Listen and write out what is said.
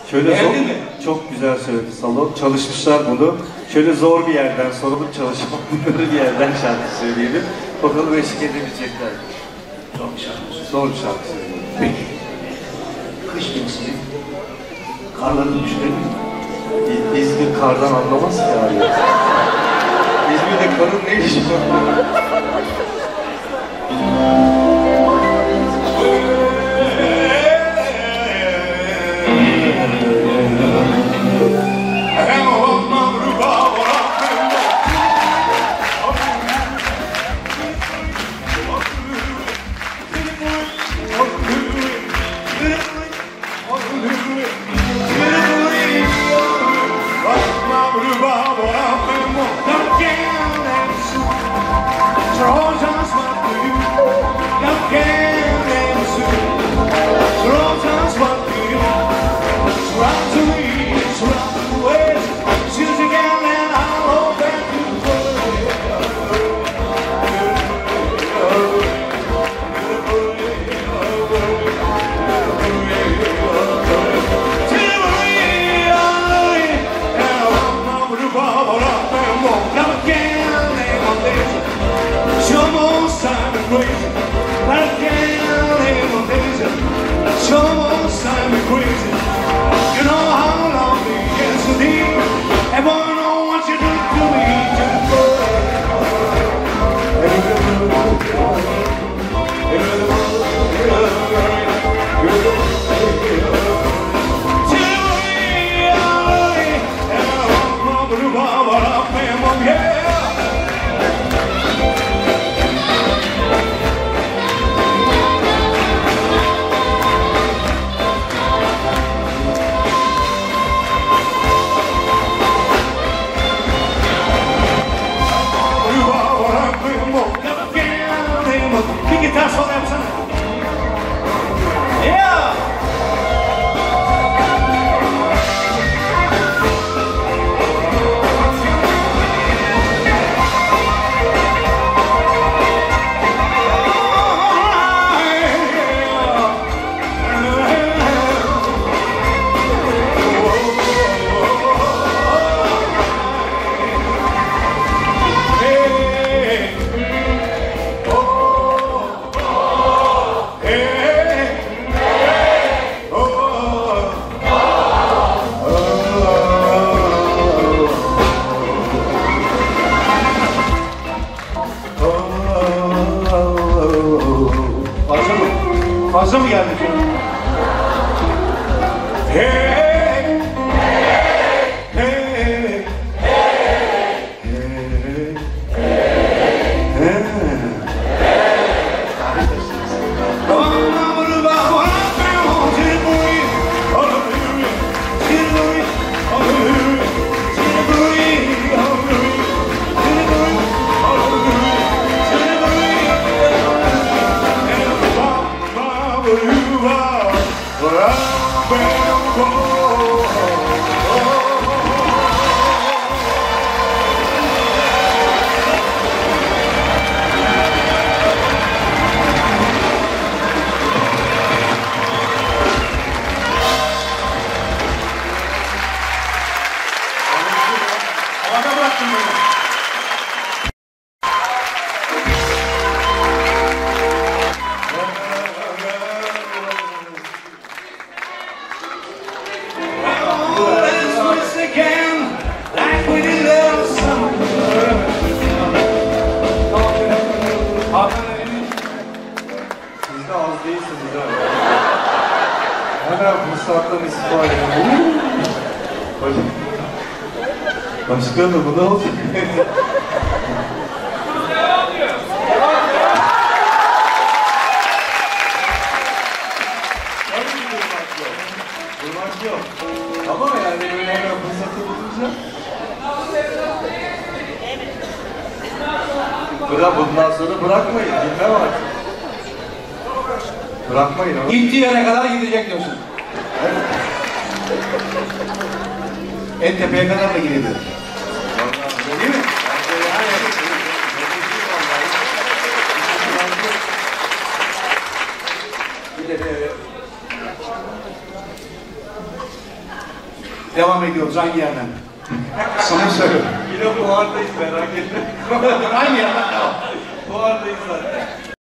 Şöyle zor, çok güzel söyledi Salon. Çalışmışlar bunu. Şöyle zor bir yerden, sorulup çalışmadıkları bir yerden şarkı söyleyelim. Bakalım eşlik edebilecekler. Zor bir şarkı. Zor bir şarkı söyleyelim. Peki. Kış mevsimi. Karların düştü mü? İzmir kardan anlamaz ki abi. İzmir'de karın ne işi var? Fazla mı geldi? Hey, hey, hey, Hakan Eren'in Siz de az değilsiniz ha. Hemen bu saatten istifa edin. Başkanım bu ne olacak? Durmak yok. Ama yani böyle hemen fırsatı bulunca bundan sonra bırakmayın, bilmem artık. Bırakmayın ama. gittiği yere kadar gidecek diyorsun. Evet. En tepeye kadar da gidebilir. Değil mi? Bir de Devam ediyoruz hangi yerden? Sana söylüyorum. Yine buhardayız merak etme. Hangi yerden devam? Buhardayız zaten.